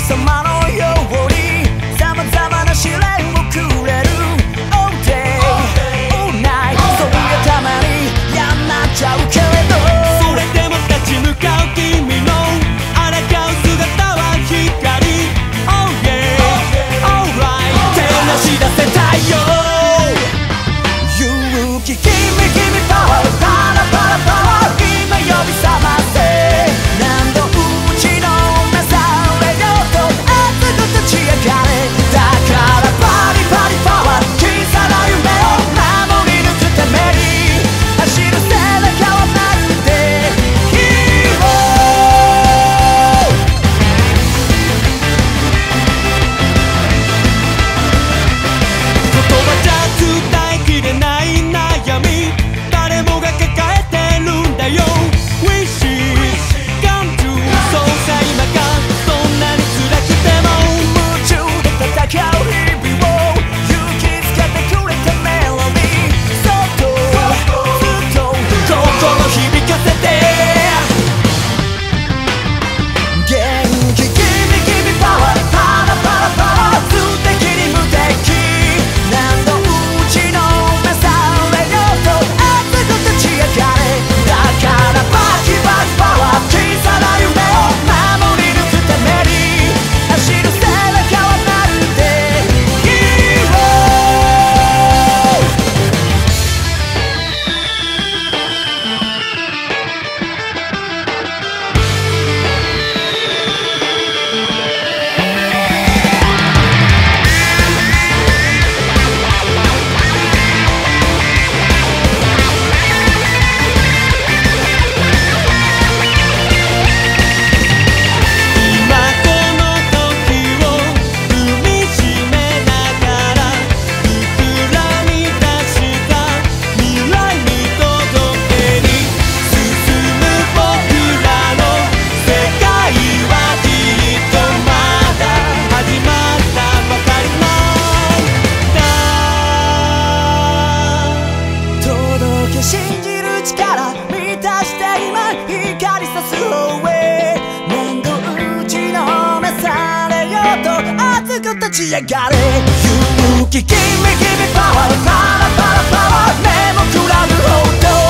様のように様々な試練をくれる All day, all night それがたまに嫌になっちゃうけれどそれでも立ち向かう君の抗う姿は光 Oh yeah, alright 照らし出せ太陽勇気君パワーパラパラパワー今呼び覚ませ何度打ちのめされようと熱く立ち上がれだからパリパリパワー小さな夢を守り抜くために走る背中はまるでヒーロー言葉じゃ伝えきれない悩み誰もが抱えてるんだよ Wish, come true そうさ今がそんなに辛くても夢中で戦う日々を勇気づけてくれたメロディーそっとずっと心響かせて元気君パワーパラパラパワー素敵に無敵何度打ちのめされようと熱く立ち上がれだからバキバキパワー小さな夢を守り抜くために走る背中はまるでヒーロー今この時を踏みしめながら膨らみ出した未来に届けに進む僕らの世界はきっとまだ始まったばかりなんだ届け信じる力満たして今光さす方へ何度打ちのめされようと熱く立ち上がれ勇気君パワーパラパラパワー目もくらむほど